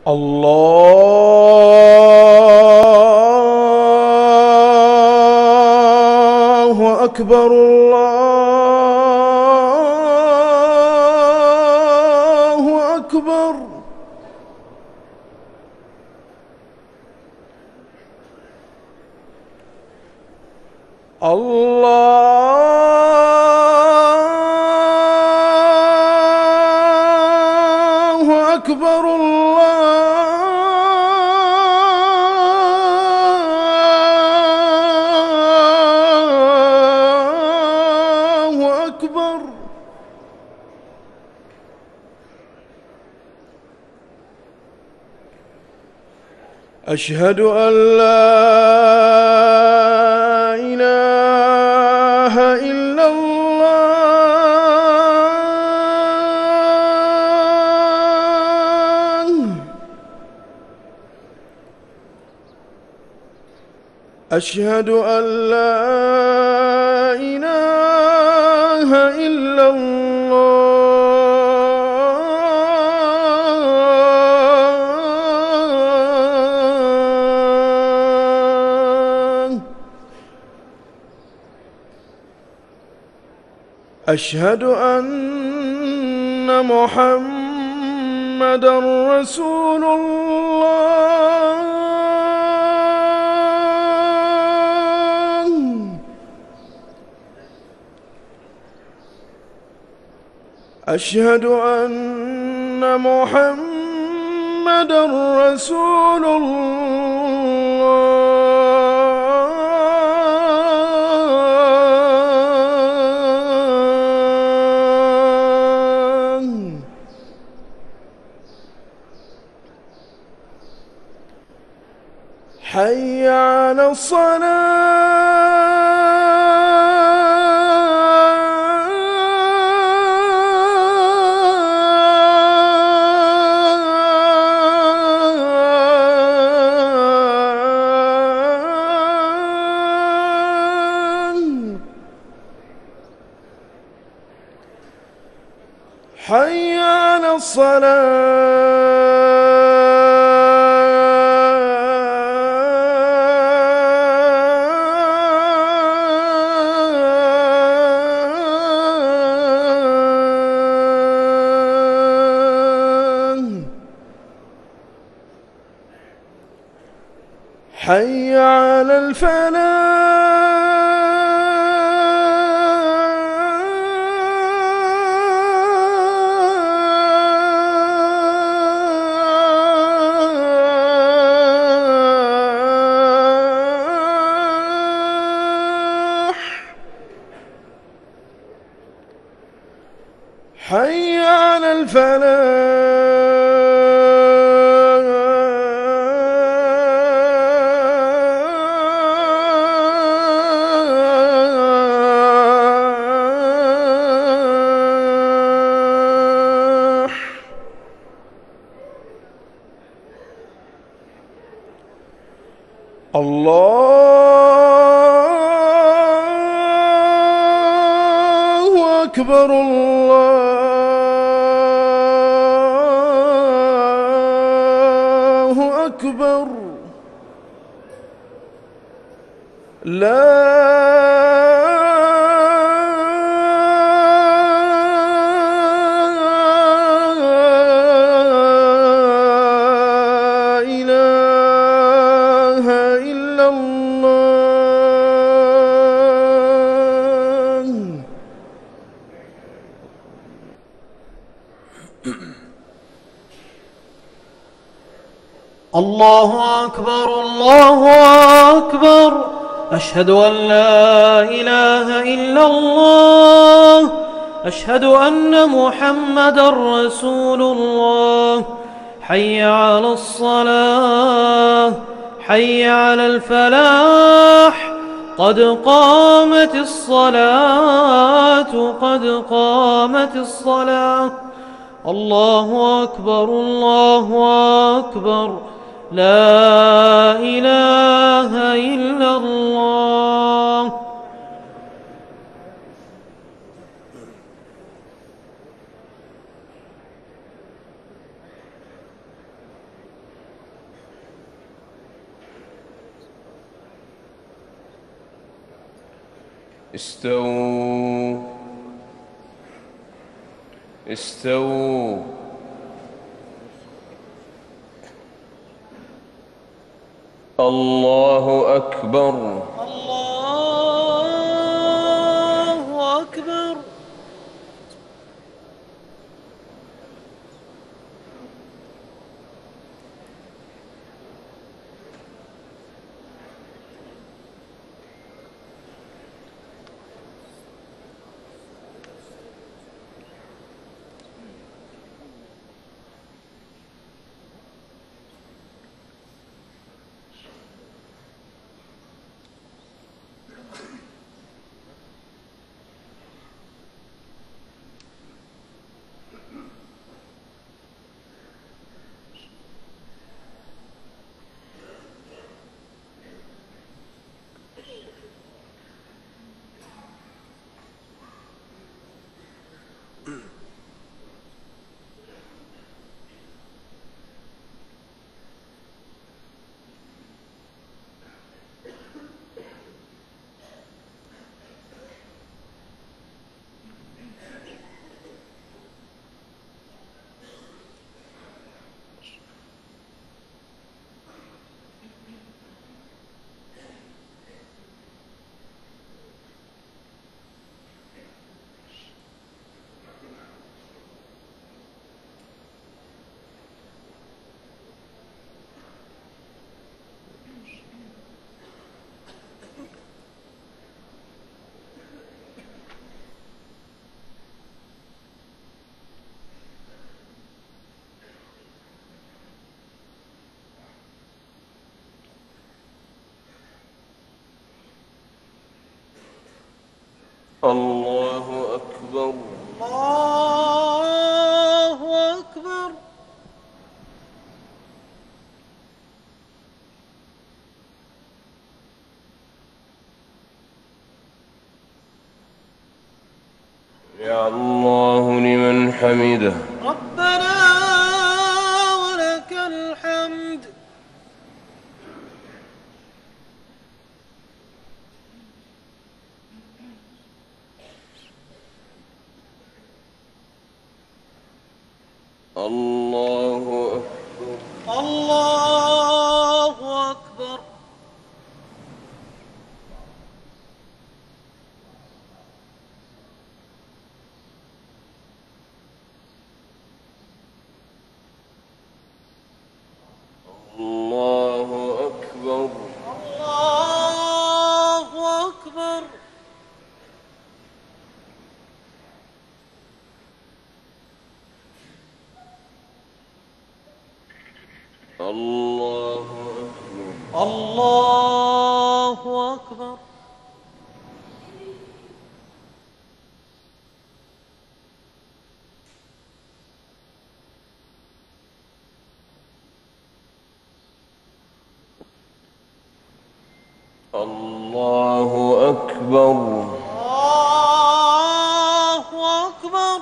الله أكبر الله أكبر. الله أكبر الله أكبر. أشهد أن لا إله إلا الله. أشهد أن لا إله إلا الله. أشهد أن محمدًا رسول الله. أشهد أن محمدًا رسول الله. حي على الصلاة. حي على الصلاة. حي على الفلاح. حي على الفلاح. الله أكبر الله أكبر. لا إله إلا الله. الله أكبر الله أكبر. أشهد أن لا إله إلا الله. أشهد أن محمدًا رسول الله. حي على الصلاة. حي على الفلاح. قد قامت الصلاة قد قامت الصلاة. الله أكبر الله أكبر. لا إله إلا الله. استووا استووا. الله أكبر. الله أكبر. الله أكبر. الله أكبر. يا الله لمن حمده. ربنا ولك الحمد. الله أكبر. الله أكبر. الله أكبر. الله أكبر. الله أكبر. الله أكبر. الله أكبر. الله أكبر.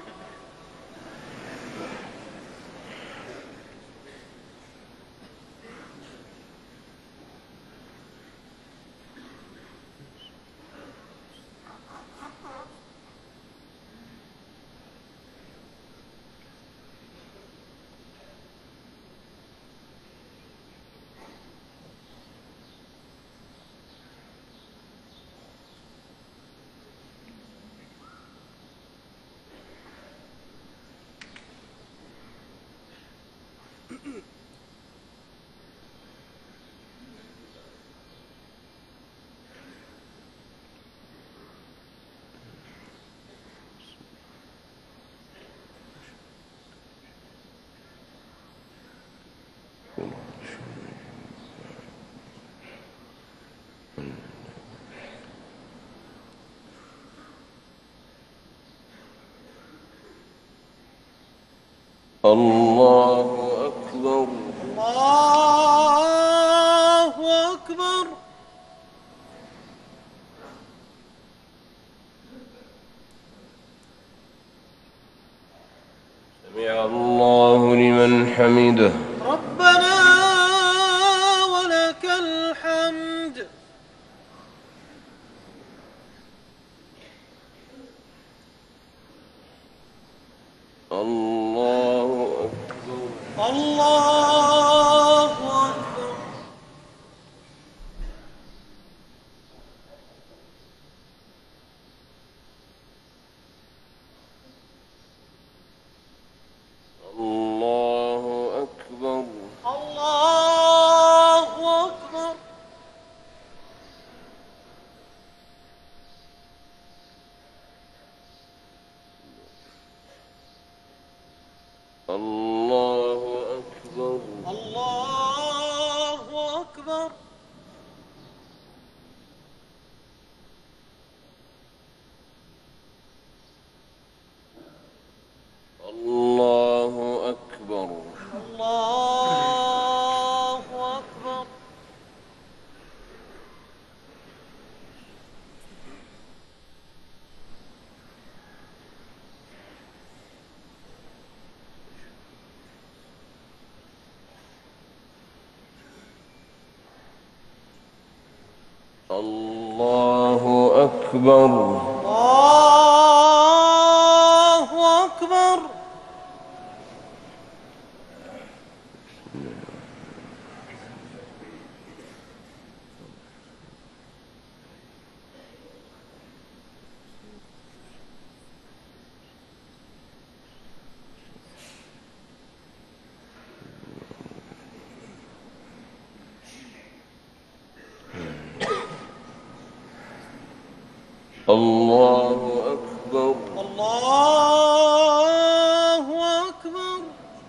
الله أكبر. الله أكبر. سمع الله لمن حمده. ربنا ولك الحمد. الله أكبر. الله أكبر. الله أكبر. الله أكبر. الله أكبر. الله أكبر. الله أكبر. الله أكبر. الله أكبر. الله أكبر. الله أكبر.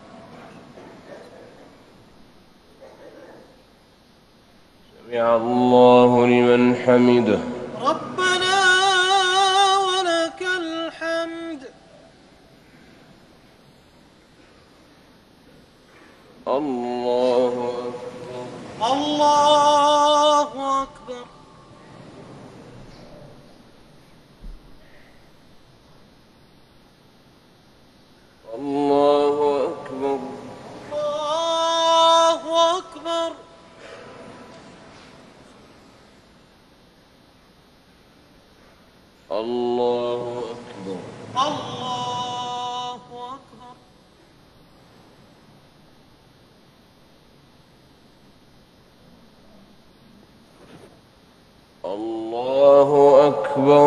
سمع الله لمن حمده. ربنا ولك الحمد. الله أكبر. الله أكبر. الله أكبر. الله أكبر. الله أكبر. الله أكبر. الله أكبر.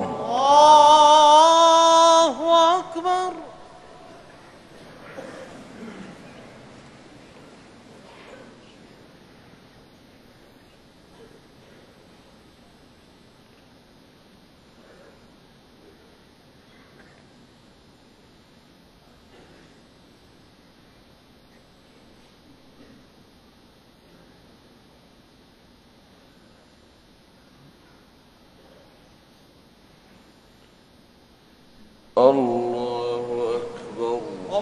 الله أكبر. الله أكبر.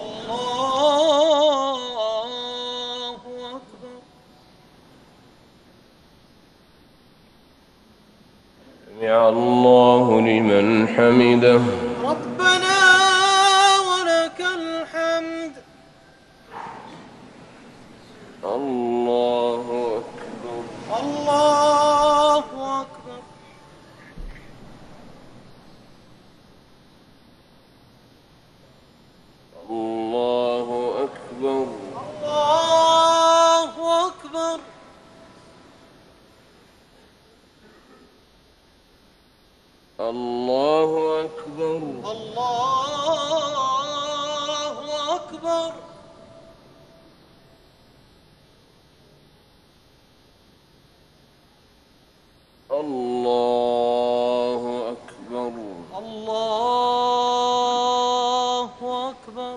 الله أكبر. سمع الله لمن حمده. ربنا ولك الحمد. الله أكبر. الله أكبر. الله أكبر. الله أكبر. الله أكبر. الله أكبر. الله أكبر. الله أكبر.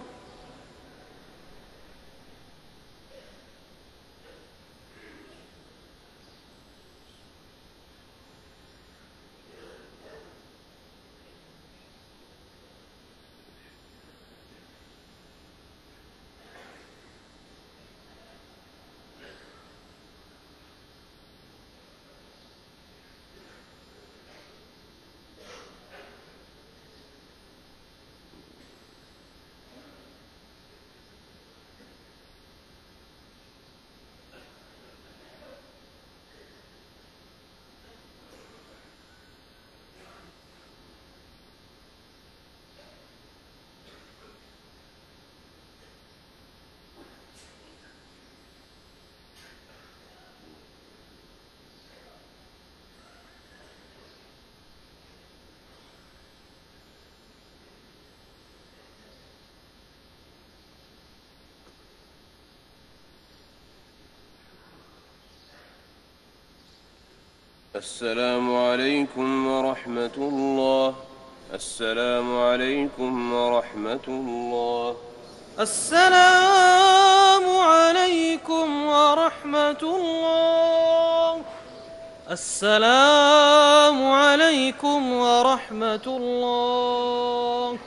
السلام عليكم ورحمة الله. السلام عليكم ورحمة الله. السلام عليكم ورحمة الله. السلام عليكم ورحمة الله.